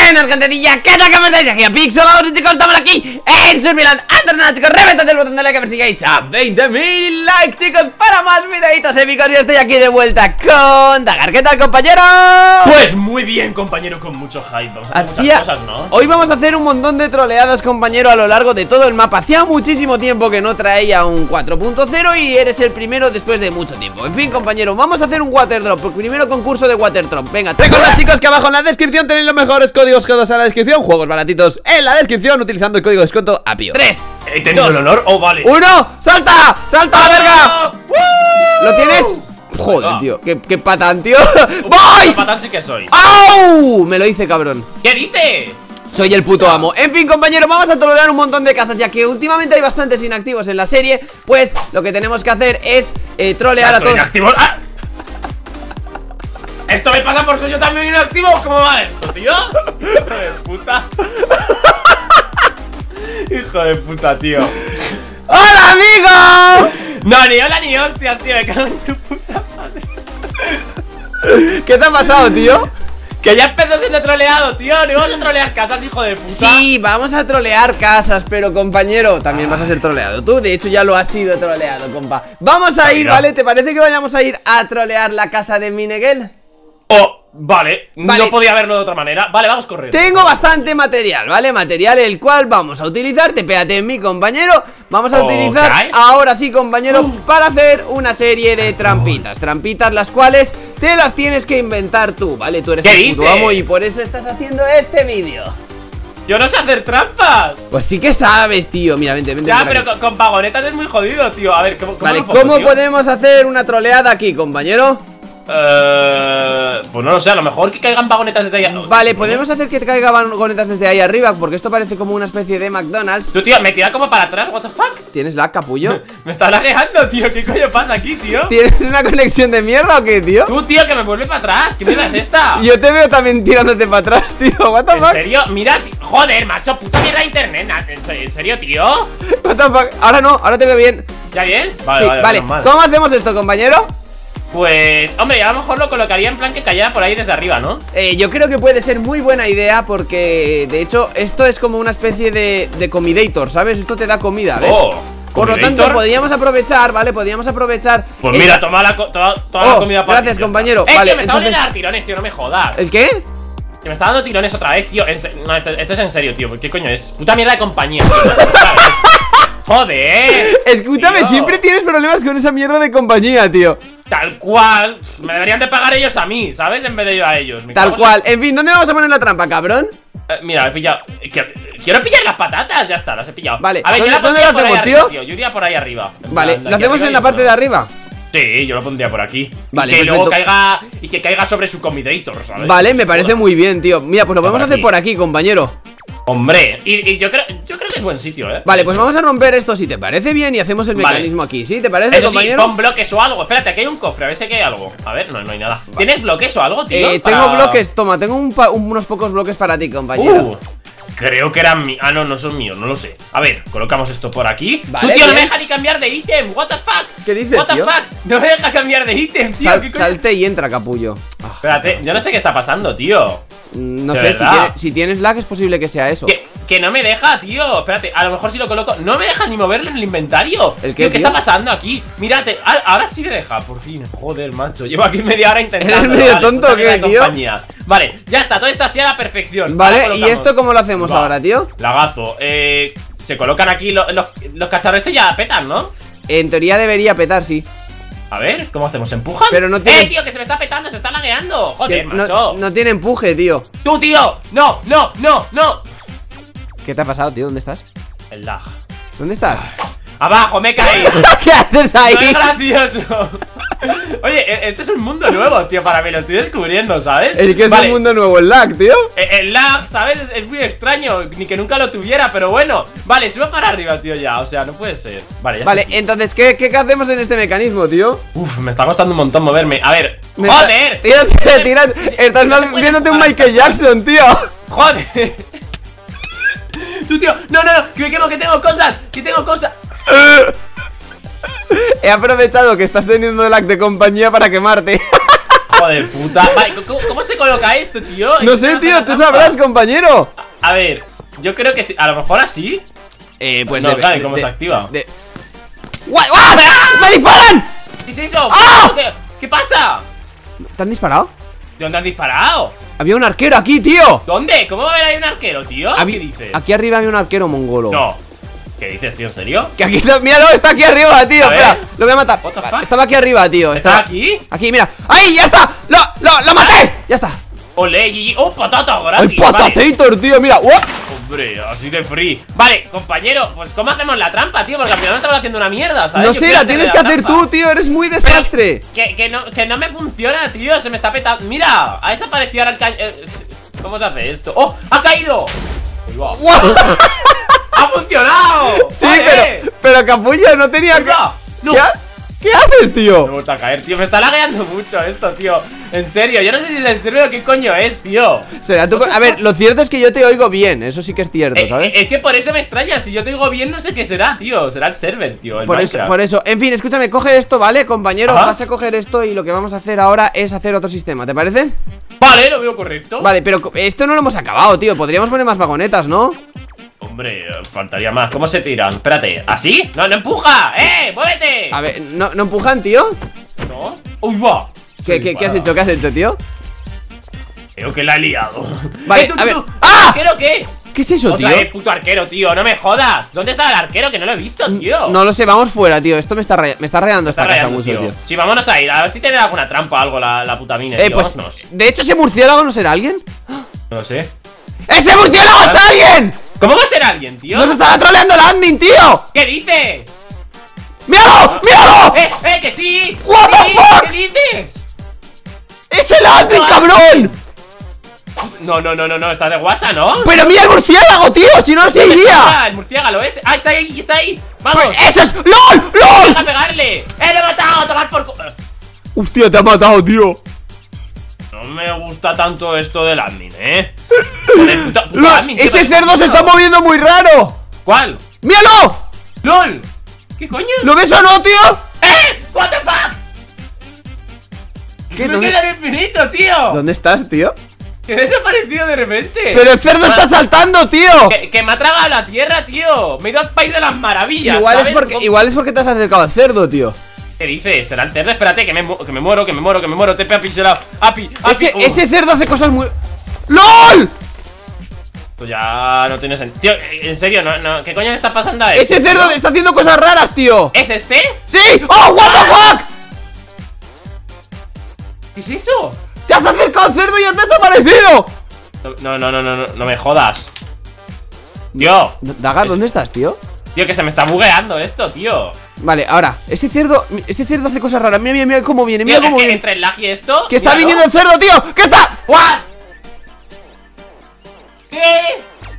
Buenas, cantadilla, ¿qué tal? ¿Cómo estáis? Aquí a Pixel, chicos, estamos aquí en Surviland. Antes de nada, chicos, reventad el botón de like a ver si llegáis a 20.000 likes, chicos, para más videitos épicos. Y estoy aquí de vuelta con Dagar. ¿Qué tal, compañero? Pues muy bien, compañero, con mucho hype. Vamos a hacer muchas cosas, ¿no? Hoy vamos a hacer un montón de troleadas, compañero, a lo largo de todo el mapa. Hacía muchísimo tiempo que no traía un 4.0 y eres el primero después de mucho tiempo. En fin, compañero, vamos a hacer un water drop, el primero concurso de water drop. Venga, recordad, chicos, que abajo en la descripción tenéis los mejores códigos codos en la descripción, juegos baratitos en la descripción, utilizando el código de descuento APIO. 3, ¿He tenido el honor? Oh, vale. 1, ¡salta! ¡Salta la verga! ¿Lo tienes? Joder, Ah. tío, qué patán, tío. ¡Voy! Patán sí que soy. ¡Au! Me lo hice, cabrón. ¿Qué dice? Soy el puto amo. En fin, compañero, vamos a trolear un montón de casas, ya que últimamente hay bastantes inactivos en la serie. Pues lo que tenemos que hacer es trolear a todos. Inactivo. ¡Ah! Esto me pasa por ser yo también inactivo. ¿Cómo va esto, tío? Hijo de puta. Hijo de puta, tío. ¡Hola, amigo! No, ni hola ni hostias, tío. Me cago en tu puta madre. ¿Qué te ha pasado, tío? Que ya empezó siendo troleado, tío. No vamos a trolear casas, hijo de puta. Sí, vamos a trolear casas, pero compañero, también vas a ser troleado. Tú, de hecho, ya lo has sido troleado, compa. Vamos a ir, Mira. ¿vale? ¿Te parece que vayamos a ir a trolear la casa de Miguel? Oh, vale. Vale. No podía verlo de otra manera. Vale, vamos corriendo. Tengo bastante material, ¿vale? Material el cual vamos a utilizar, tepéate en mí, compañero. Vamos a utilizar, ahora sí, compañero, para hacer una serie de trampitas. Trampitas las cuales te las tienes que inventar tú, ¿vale? Tú eres el puto amo y por eso estás haciendo este vídeo. Yo no sé hacer trampas. Pues sí que sabes, tío. Mira, vente. Ya, por pero aquí. con vagonetas es muy jodido, tío. A ver, ¿cómo Vale, lo pongo, ¿cómo tío? podemos hacer una troleada aquí, compañero? Pues no lo sé, a lo mejor que caigan vagonetas desde ahí. Vale, podemos hacer que te caigan vagonetas desde ahí arriba, porque esto parece como una especie de McDonald's. Tú, tío, me tira como para atrás, what the fuck. ¿Tienes lag, capullo? Me está lagueando, tío, ¿qué coño pasa aquí, tío? ¿Tienes una conexión de mierda o qué, tío? Tú, tío, que me vuelve para atrás, ¿qué mierda es esta? Yo te veo también tirándote para atrás, tío. What the ¿En fuck? serio? Mira, joder, macho, puta mierda de internet. ¿En serio, tío? What the fuck? Ahora no, ahora te veo bien. ¿Ya bien? Sí, vale. menos mal. ¿Cómo hacemos esto, compañero? Pues, hombre, a lo mejor lo colocaría en plan que cayera por ahí desde arriba, ¿no? Yo creo que puede ser muy buena idea porque, de hecho, esto es como una especie de comidator, ¿sabes? Esto te da comida, ¿ves? Oh, Por lo tanto, podríamos aprovechar, ¿vale? Podríamos aprovechar. Pues mira, toma la comida para gracias, compañero. Vale, Vale, tío, me está dando entonces. dar tirones, tío, no me jodas. ¿El qué? Que me está dando tirones otra vez, tío. No, esto es en serio, tío. ¿Qué coño es? Puta mierda de compañía, tío. ¿Sabes? Joder. Escúchame, tío. siempre tienes problemas con esa mierda de compañía, tío. Tal cual. Me deberían de pagar ellos a mí, ¿sabes? En vez de yo a ellos. Me Tal cago en cual. En fin, ¿dónde vamos a poner la trampa, cabrón? Mira, he pillado. Quiero pillar las patatas, ya está, las he pillado. Vale, a ver, yo ¿dónde la lo pondría por hacemos, ahí arriba, tío? Yo iría por ahí arriba. Vale, plan, ¿lo aquí hacemos arriba en la y parte de arriba? Sí, yo lo pondría por aquí. Vale, y que luego perfecto. caiga. Y que caiga sobre su comidator, ¿sabes? Vale, me parece muy bien, tío. Mira, pues lo podemos Por hacer aquí. por aquí, compañero. Hombre, y yo creo que es buen sitio, Vale, pues vamos a romper esto si te parece bien y hacemos el Vale. mecanismo aquí. ¿Sí? ¿Te parece, Eso sí, compañero? pon bloques o algo. Espérate, aquí hay un cofre, a ver si aquí hay algo. A ver, no hay nada. ¿Tienes bloques o algo, tío? Tengo bloques, toma, tengo unos pocos bloques para ti, compañero. Creo que eran míos. Ah, no son míos, no lo sé. A ver, colocamos esto por aquí. Vale, Tú, tío, no me bien. deja ni cambiar de ítem. What the fuck. ¿Qué dices, What the tío? fuck. No me deja cambiar de ítem, tío. ¿Qué coño? Salte y entra, capullo. Espérate, yo no sé qué está pasando, tío. No ¿De sé, verdad? si tienes lag es posible que sea eso. Que no me deja, tío. Espérate, a lo mejor si lo coloco. No me deja ni moverlo en el inventario. ¿El qué, ¿Qué tío? está pasando aquí? Mírate, ahora sí me deja, por fin. Joder, macho. Llevo aquí media hora intentando. ¿Eres medio tonto puta o qué, mierda de tío? compañía. Vale, ya está, todo está así a la perfección. Vale, Ahora ¿y colocamos. esto cómo lo hacemos Va. ahora, tío? Lagazo, se colocan aquí los cacharros. Estos ya petan, ¿no? En teoría debería petar, sí. A ver, ¿cómo hacemos? ¿Empujan? Pero no tiene- tío, que se me está petando, se está lagueando. Joder, No, macho. no tiene empuje, tío. Tú, tío. No. ¿Qué te ha pasado, tío? ¿Dónde estás? El lag. ¿Dónde estás? Abajo, me he caído. ¿Qué haces No ahí? es gracioso. Oye, este es un mundo nuevo, tío, para mí, lo estoy descubriendo, ¿sabes? El que es Vale, un mundo nuevo, el lag, tío. El lag, ¿sabes? Es muy extraño, ni que nunca lo tuviera, pero bueno. Vale, subo para arriba, tío, ya, o sea, no puede ser. Vale, ya Vale, estoy aquí. entonces, ¿qué hacemos en este mecanismo, tío? Uf, me está costando un montón moverme. A ver, Me ¡joder! Tiras, estás No se puede viéndote un parar. Michael Jackson, tío. ¡Joder! Tú, tío, no, que me quemo, que tengo cosas, He aprovechado que estás teniendo lag de compañía para quemarte. Hijo de puta. Vale, ¿cómo se coloca esto, tío? No sé, tío, tú sabrás, compañero. A ver, yo creo que sí. A lo mejor así. Pues no, claro, ¿cómo se activa? ¡What! ¡Me disparan! ¿Qué es eso? ¡Ah! ¿Qué pasa? ¿Te han disparado? ¿De dónde has disparado? Había un arquero aquí, tío. ¿Dónde? ¿Cómo va a haber ahí un arquero, tío? ¿Qué dices? Aquí arriba había un arquero mongolo. No. ¿Qué dices, tío? ¿En serio? Que aquí está, míralo, está aquí arriba, tío. Espera, lo voy a matar. What the fuck? Estaba aquí arriba, tío. ¿Está aquí? Aquí, mira. ¡Ahí, ya está! ¡Lo maté! Ya está. Ole, GG. ¡Oh, patata gratis! ¡Ay, patatator, tío! Mira. Hombre, así de free. Vale, compañero, pues ¿cómo hacemos la trampa, tío? Porque al final no estamos haciendo una mierda, ¿sabes? No Yo sé, quiero la tienes que hacer tú, tío. Eres muy desastre. Que no me funciona, tío. Se me está petando. Mira, ha desaparecido ahora el caño. ¿Cómo se hace esto? ¡Oh! ¡Ha caído! ¡Ha funcionado! Sí, ¡Vale! pero capullo, no tenía que... ¡No! ¿Qué haces, tío? Me he vuelto a caer, tío. Me está lagueando mucho esto, tío. En serio, yo no sé si es en serio o qué coño es, tío. Será tú... A ver, lo cierto es que yo te oigo bien. Eso sí que es cierto, ¿sabes? Es que por eso me extraña. Si yo te digo bien, no sé qué será, tío. Será el server, tío. Por eso. En fin, escúchame, coge esto, ¿vale, compañero? Ajá. Vas a coger esto y lo que vamos a hacer ahora es hacer otro sistema, ¿te parece? Vale, lo veo correcto. Vale, pero esto no lo hemos acabado, tío. Podríamos poner más vagonetas, ¿no? Hombre, faltaría más. ¿Cómo se tiran? Espérate, ¿así? ¡No, no empuja! ¡Muévete! A ver, ¿no empujan, tío? ¿No? ¡Uy, va! ¿Qué has hecho? ¿Qué has hecho, tío? Creo que la he liado. Vale, tú, a ver. tú. ¡Ah! ¿Arquero qué? ¿Qué es eso, Otra tío? vez, puto arquero, tío. No me jodas. ¿Dónde está el arquero? Que no lo he visto, tío. No lo sé, vamos fuera, tío. Esto me está rayando esta casa rayando, mucho, tío. Sí, vámonos a ir. A ver si tiene alguna trampa o algo la puta mina. Tío. Pues, Vámonos. de hecho, ese murciélago no será alguien. No lo sé. ¡Ese murciélago es alguien! ¿Cómo va a ser alguien, tío? ¡Nos estará troleando el admin, tío! ¿Qué dice? ¡Míralo! ¡Míralo! Que sí! What the Sí, fuck? ¿qué dices? ¡Es el admin, No, cabrón! No, estás de guasa, ¿no? ¡Pero mira el murciélago, tío! ¡Si no, se ¿Dónde iría! está? El murciélago es. ¡Ah, está ahí, está ahí! ¡Vamos! Pues ¡eso es! ¡LOL! ¡LOL! ¡Deja pegarle! ¡Lo he matado! ¡A tomar por ¡Hostia, te ha matado, tío! No me gusta tanto esto del admin, Joder, puto admin, ¿qué ¡Ese parece, cerdo se tío? está moviendo muy raro! ¿Cuál? ¡Míralo! ¡LOL! ¿Qué coño? ¿Lo ves o no, tío? ¡What the fuck! ¿Qué? Me queda infinito, tío. ¿Dónde estás, tío? Que he desaparecido de repente. ¡Pero el cerdo está saltando, tío! Que me ha tragado la tierra, tío. Me he ido al país de las maravillas. Igual ¿sabes? es porque te has acercado al cerdo, tío. ¿Qué dices? ¿Será el cerdo? Espérate, que me muero. TP ha pixelado. Ese cerdo hace cosas muy... ¡LOL! Pues ya no tiene sentido. Tío, en serio, no. ¿Qué coño le está pasando a él? ¡Ese cerdo está haciendo cosas raras, tío! ¿Es este? ¡Sí! ¡Oh, what the fuck! ¿Qué es eso? ¡Te has acercado al cerdo y has desaparecido! No me jodas. Tío. Dagar, ¿dónde estás, tío? Tío, que se me está bugueando esto, tío. Vale, ahora, ese cerdo hace cosas raras. Mira cómo viene, Tío, mira cómo es que viene. entre el lag y esto. ¡Que está míralo. viniendo el cerdo, tío! ¡Que está! ¿What? ¿Qué?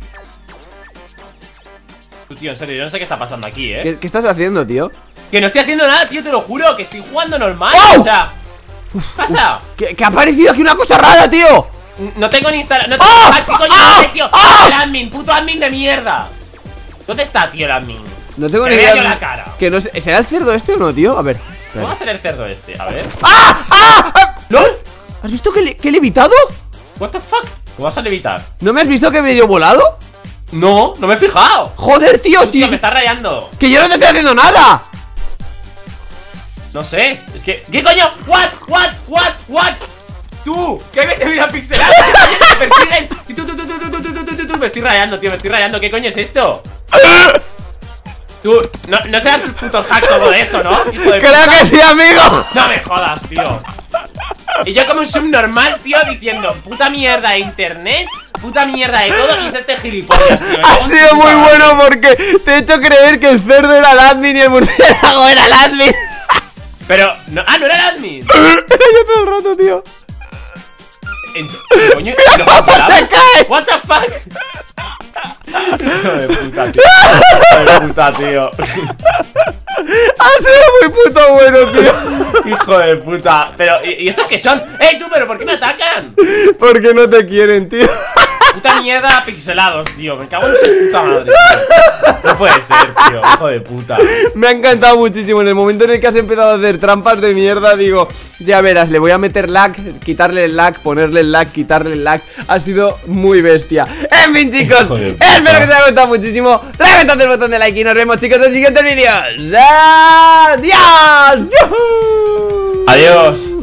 Tío, en serio, yo no sé qué está pasando aquí, ¿Qué estás haciendo, tío? Que no estoy haciendo nada, tío, te lo juro. Que estoy jugando normal. ¡Oh! O sea, ¿qué pasa? Que ha aparecido aquí una cosa rara, tío. No tengo ni instalado. No tengo. ¡Ah! ¿Qué coño ¡Ah! es, tío? ¡Ah! El admin, puto admin de mierda. ¿Dónde está, tío, el admin? No tengo Que ni vea idea. yo la cara. Que no sé, ¿será el cerdo este o no, tío? A ver. ¿Cómo va a ser el cerdo este? A ver. ¡Ah! ¿LOL? ¿Has visto que he levitado? ¿What the fuck? ¿Cómo vas a levitar? ¿No me has visto que medio volado? No me he fijado. Joder, tío, Hostia, sí. me está rayando. Que yo no te estoy haciendo nada. No sé. Es que. ¿Qué coño? ¿What? ¡Tú! ¿Qué me te mira pixelado? ¡Me persiguen! Y tú. Me estoy rayando, tío, me estoy rayando. ¿Qué coño es esto? Tú. No sean tus putos hacks o algo de eso, ¿no? Hijo de Creo puta. que sí, amigo. No me jodas, tío. Y yo como un subnormal, tío, diciendo puta mierda de internet, puta mierda de todo, y es este gilipollas, tío. Ha sido muy bueno porque te he hecho creer que el cerdo era el admin y el murciélago era el admin. Pero, no era el admin. Era yo todo el rato, tío. ¿Qué coño? ¿Lo controlamos? ¡Se cae! What the fuck? Hijo de puta, tío. Hijo de puta, tío. Ha sido muy puto bueno, tío. Hijo de puta. Pero, ¿y estos qué son? ¡Ey, tú, pero por qué me atacan? Porque no te quieren, tío. Puta mierda. mierda pixelados, tío. Me cago en su puta madre, tío. No puede ser, tío, hijo de puta. Me ha encantado muchísimo. En el momento en el que has empezado a hacer trampas de mierda, digo, ya verás, le voy a meter lag, quitarle el lag, ponerle el lag, quitarle el lag. Ha sido muy bestia. En fin, chicos, espero que os haya gustado muchísimo. Reventad el botón de like y nos vemos, chicos, en el siguiente vídeo. ¡Adiós! Adiós.